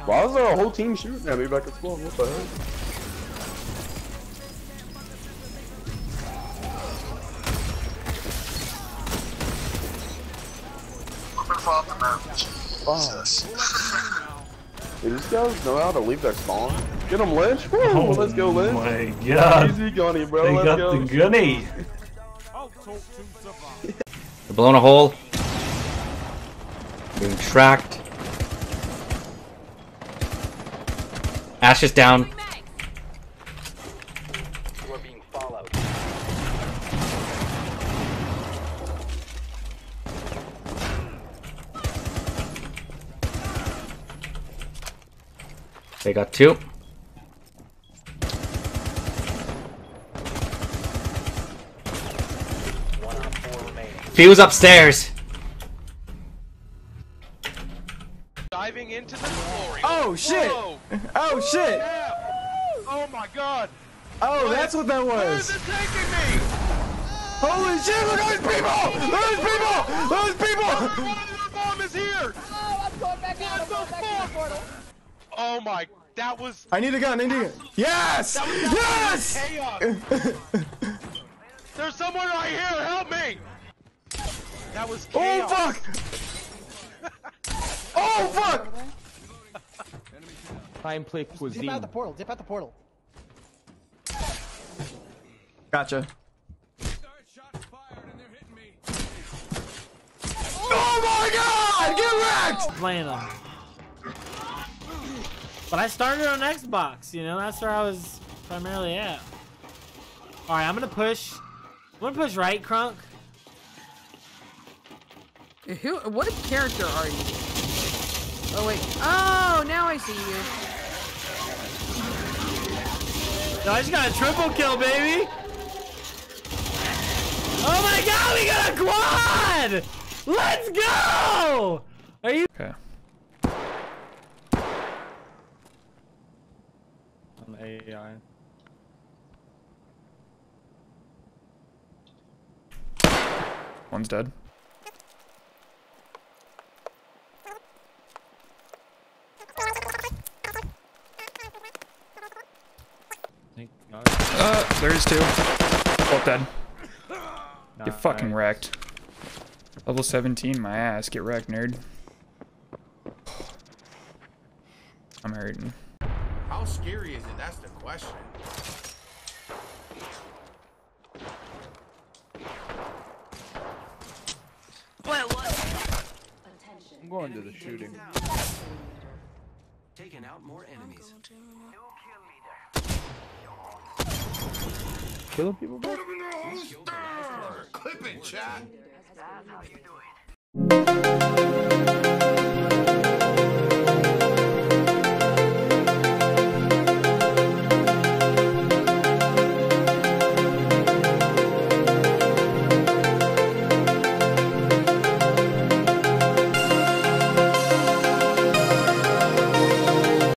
Why is there a whole team shooting at me back at school? What the heck? Hey, these guys know how to leave their spawn. Get him, Lynch! Woo! Oh, Let's go, Lynch! My God! Easy gunny, bro. They Let's got go. the gunny. They're blowing a hole. Being tracked. Ash is down. You are being followed. They got two. One on four remaining. Fuse upstairs. Diving into the glory. Oh shit! Whoa. Oh shit! Yeah. Oh my god. Oh, that's what that Where is was! it taking me? Holy shit! Look at those people! Those people! Those people! One of their bomb is here. Oh, I'm going back out. I'm going back in the portal. Oh my, that was I need a gun, I need a gun. Yes! Yes! chaos. There's someone right here. Help me. That was Oh chaos. fuck! Oh fuck! Time play cuisine. Dip out the portal. Dip out the portal. Gotcha. Oh my god! Get wrecked! Playing them. But I started on Xbox, you know, that's where I was primarily at. Alright, I'm gonna push right, Crunk. Who? What character are you? Oh wait. Oh, now I see you. No, I just got a triple kill, baby. Oh my god, we got a quad! Let's go! Are you? Okay. On AI. One's dead. Thank God. There's two. Both dead. Get Nice. fucking wrecked. Level 17, my ass. Get wrecked, nerd. I'm hurting. How scary is it? That's the question. I'm going to the shooting. Taking out more enemies. Killing people, bro? Clip it, chat. That's how you do it.